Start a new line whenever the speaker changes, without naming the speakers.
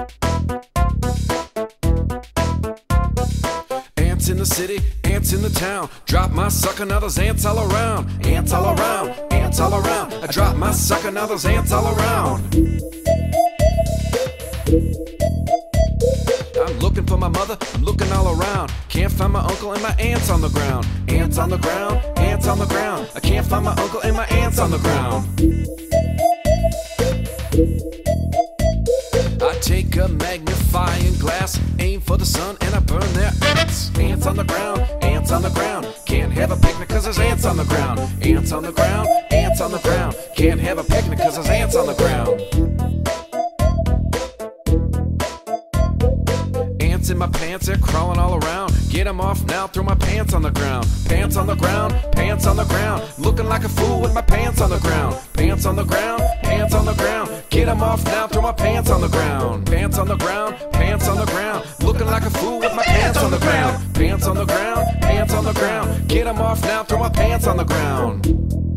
Ants in the city, ants in the town. Drop my sucker, now there's ants all around. Ants all around, ants all around. I drop my sucker, now there's ants all around. I'm looking for my mother, I'm looking all around. Can't find my uncle and my aunts on the ground. Ants on the ground, ants on the ground. I can't find my uncle and my aunts on the ground. I take a magnifying glass, aim for the sun, and I burn their ants. Ants on the ground, ants on the ground. Can't have a picnic cause there's ants on the ground. Ants on the ground, ants on the ground. Can't have a picnic cause there's ants on the ground. Ants in my pants, they're crawling all around. Get them off now, throw my pants on the ground. Pants on the ground, pants on the ground. Looking like a fool with my pants on the ground. Pants on the ground, pants on the ground. Get them off now, throw my pants on the ground. Pants on the ground, pants on the ground. Looking like a fool with my pants on the ground. Pants on the ground, pants on the ground. Get them off now, throw my pants on the ground.